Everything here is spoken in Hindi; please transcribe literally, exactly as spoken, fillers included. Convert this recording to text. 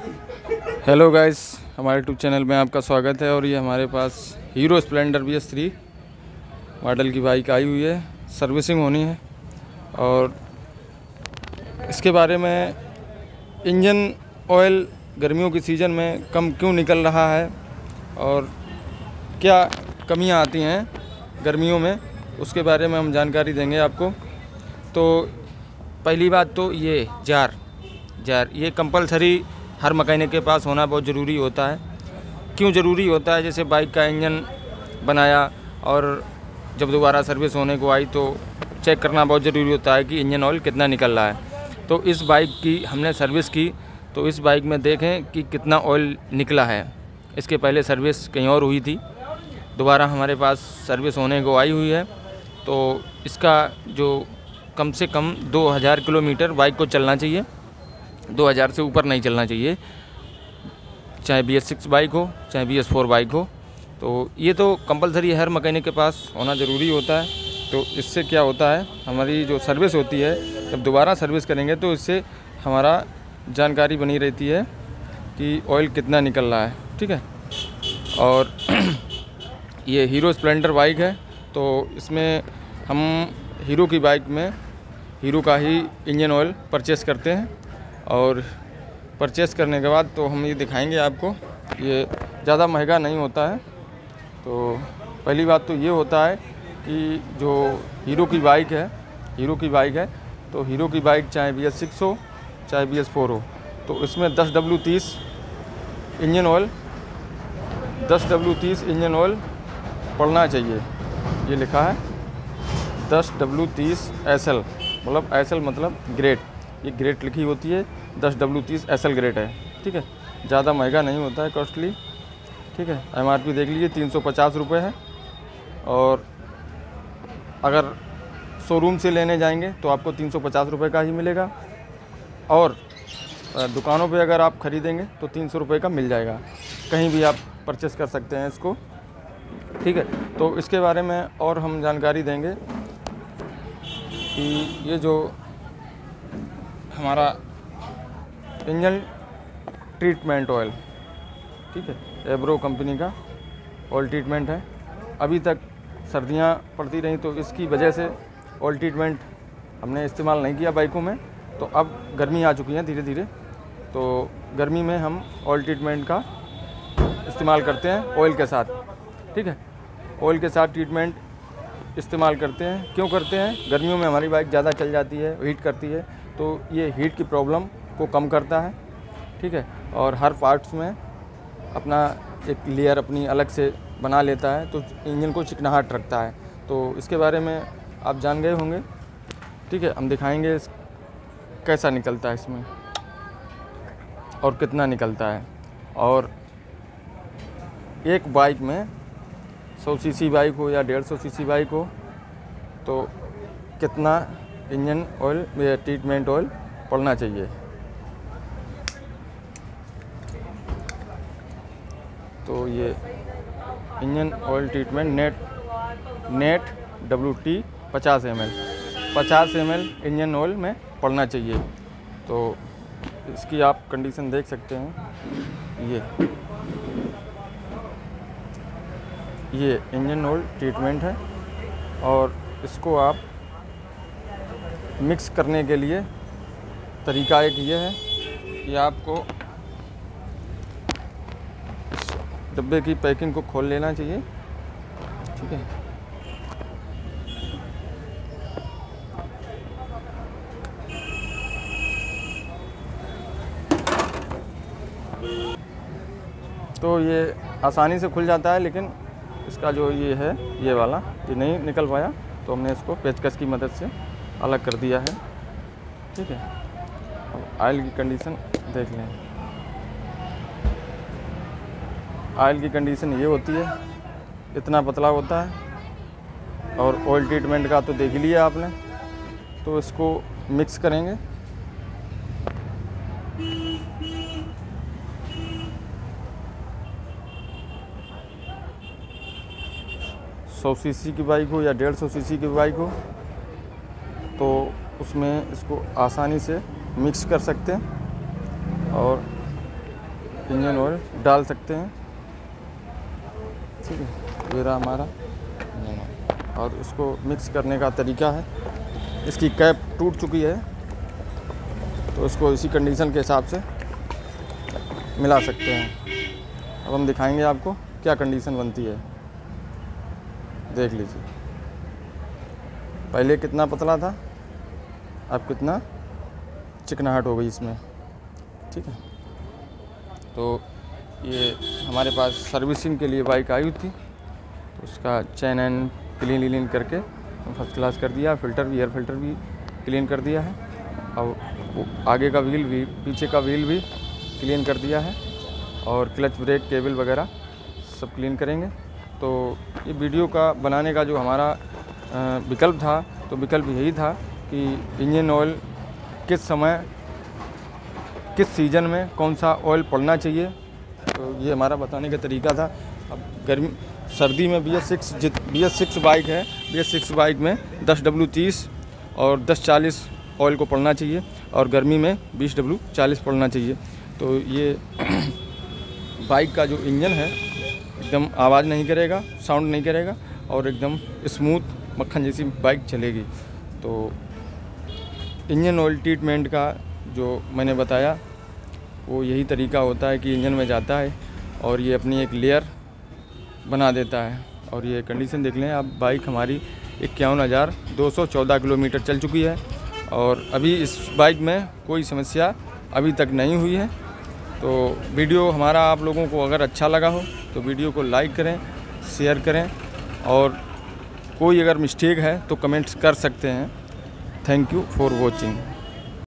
हेलो गाइस, हमारे यूट्यूब चैनल में आपका स्वागत है। और ये हमारे पास Hero Splendor B S three model की बाइक आई हुई है, सर्विसिंग होनी है। और इसके बारे में इंजन ऑयल गर्मियों की सीज़न में कम क्यों निकल रहा है और क्या कमियां आती हैं गर्मियों में, उसके बारे में हम जानकारी देंगे आपको। तो पहली बात तो ये जार जार ये कंपलसरी हर मैकेनिक के पास होना बहुत ज़रूरी होता है। क्यों ज़रूरी होता है? जैसे बाइक का इंजन बनाया और जब दोबारा सर्विस होने को आई तो चेक करना बहुत ज़रूरी होता है कि इंजन ऑयल कितना निकल रहा है। तो इस बाइक की हमने सर्विस की, तो इस बाइक में देखें कि कितना ऑयल निकला है। इसके पहले सर्विस कहीं और हुई थी, दोबारा हमारे पास सर्विस होने को आई हुई है। तो इसका जो कम से कम दो हज़ार किलोमीटर बाइक को चलना चाहिए, दो हज़ार से ऊपर नहीं चलना चाहिए, चाहे बी एस सिक्स बाइक हो चाहे बी एस फोर बाइक हो। तो ये तो कंपलसरी हर मैकेनिक के पास होना ज़रूरी होता है। तो इससे क्या होता है, हमारी जो सर्विस होती है, जब दोबारा सर्विस करेंगे तो इससे हमारा जानकारी बनी रहती है कि ऑयल कितना निकल रहा है। ठीक है। और ये हीरो स्प्लेंडर बाइक है, तो इसमें हम हीरो की बाइक में हीरो का ही इंजन ऑयल परचेस करते हैं। और परचेस करने के बाद तो हम ये दिखाएंगे आपको, ये ज़्यादा महंगा नहीं होता है। तो पहली बात तो ये होता है कि जो हीरो की बाइक है हीरो की बाइक है तो हीरो की बाइक चाहे बी एस सिक्स हो चाहे बी एस फोर हो, तो इसमें दस डब्ल्यू तीस इंजन ऑयल दस डब्ल्यू तीस इंजन ऑयल पड़ना चाहिए। ये लिखा है दस डब्ल्यू तीस एस एल, मतलब एस एल मतलब ग्रेड, ये ग्रेड लिखी होती है, दस डब्ल्यू तीस एस एल ग्रेड है। ठीक है। ज़्यादा महंगा नहीं होता है, कॉस्टली। ठीक है। एम आर पी देख लीजिए, तीन सौ पचास रुपये है। और अगर शोरूम से लेने जाएंगे तो आपको तीन सौ पचास रुपये का ही मिलेगा, और दुकानों पे अगर आप ख़रीदेंगे तो तीन सौ रुपये का मिल जाएगा। कहीं भी आप परचेस कर सकते हैं इसको। ठीक है। तो इसके बारे में और हम जानकारी देंगे कि ये जो हमारा इंजन ट्रीटमेंट ऑयल, ठीक है, एब्रो कंपनी का ऑयल ट्रीटमेंट है। अभी तक सर्दियां पड़ती रहीं तो इसकी वजह से ऑयल ट्रीटमेंट हमने इस्तेमाल नहीं किया बाइकों में। तो अब गर्मी आ चुकी है धीरे धीरे, तो गर्मी में हम ऑयल ट्रीटमेंट का इस्तेमाल करते हैं ऑयल के साथ। ठीक है। ऑयल के साथ ट्रीटमेंट इस्तेमाल करते हैं। क्यों करते हैं? गर्मियों में हमारी बाइक ज़्यादा चल जाती है, हीट करती है, तो ये हीट की प्रॉब्लम को कम करता है। ठीक है। और हर पार्ट्स में अपना एक लेयर अपनी अलग से बना लेता है, तो इंजन को चिकनाहट रखता है। तो इसके बारे में आप जान गए होंगे। ठीक है। हम दिखाएंगे इस कैसा निकलता है इसमें और कितना निकलता है। और एक बाइक में सौ सीसी बाइक हो या डेढ़ सौ सीसी बाइक हो तो कितना इंजन ऑयल या ट्रीटमेंट ऑयल पड़ना चाहिए। तो ये engine oil treatment net net W T पचास एम एल पचास एम एल इंजन ऑयल में पड़ना चाहिए। तो इसकी आप कंडीशन देख सकते हैं। ये ये इंजन ऑयल ट्रीटमेंट है, और इसको आप मिक्स करने के लिए तरीका एक ये है कि आपको डब्बे की पैकिंग को खोल लेना चाहिए। ठीक है। तो ये आसानी से खुल जाता है, लेकिन इसका जो ये है ये वाला ये नहीं निकल पाया, तो हमने इसको पेचकस की मदद से अलग कर दिया है। ठीक है। अब ऑयल की कंडीशन देख लें। ऑयल की कंडीशन ये होती है, इतना पतला होता है। और ऑयल ट्रीटमेंट का तो देख लिया आपने। तो इसको मिक्स करेंगे। सौ सीसी की बाइक हो या डेढ़ सौ सीसी की बाइक हो, तो उसमें इसको आसानी से मिक्स कर सकते हैं। और इंजन ऑयल डाल सकते हैं। ठीक है, ये रहा हमारा इंजन ऑयल। और इसको मिक्स करने का तरीका है, इसकी कैप टूट चुकी है तो इसको इसी कंडीशन के हिसाब से मिला सकते हैं। अब हम दिखाएंगे आपको क्या कंडीशन बनती है, देख लीजिए। पहले कितना पतला था, अब कितना चिकनाहट हो गई इसमें। ठीक है, तो ये हमारे पास सर्विसिंग के लिए बाइक आई हुई थी, तो उसका चैन एन क्लीन लीन करके फर्स्ट क्लास कर दिया, फ़िल्टर भी, एयर फ़िल्टर भी क्लीन कर दिया है, और आगे का व्हील भी, पीछे का व्हील भी क्लीन कर दिया है, और क्लच ब्रेक केबल वगैरह सब क्लीन करेंगे। तो ये वीडियो का बनाने का जो हमारा विकल्प था, तो विकल्प यही था कि इंजन ऑयल किस समय, किस सीज़न में कौन सा ऑयल पड़ना चाहिए, तो ये हमारा बताने का तरीका था। अब गर्मी सर्दी में बी एस सिक्स जित बी एस सिक्स बाइक है, बी एस सिक्स बाइक में दस डब्ल्यू तीस और दस चालीस ऑयल को पड़ना चाहिए, और गर्मी में बीस डब्ल्यू चालीस पड़ना चाहिए। तो ये बाइक का जो इंजन है एकदम आवाज़ नहीं करेगा, साउंड नहीं करेगा, और एकदम स्मूथ मक्खन जैसी बाइक चलेगी। तो इंजन ऑयल ट्रीटमेंट का जो मैंने बताया वो यही तरीका होता है कि इंजन में जाता है और ये अपनी एक लेयर बना देता है। और ये कंडीशन देख लें आप, बाइक हमारी इक्यावन हज़ार दो सौ चौदह किलोमीटर चल चुकी है, और अभी इस बाइक में कोई समस्या अभी तक नहीं हुई है। तो वीडियो हमारा आप लोगों को अगर अच्छा लगा हो तो वीडियो को लाइक करें, शेयर करें, और कोई अगर मिस्टेक है तो कमेंट्स कर सकते हैं। Thank you for watching.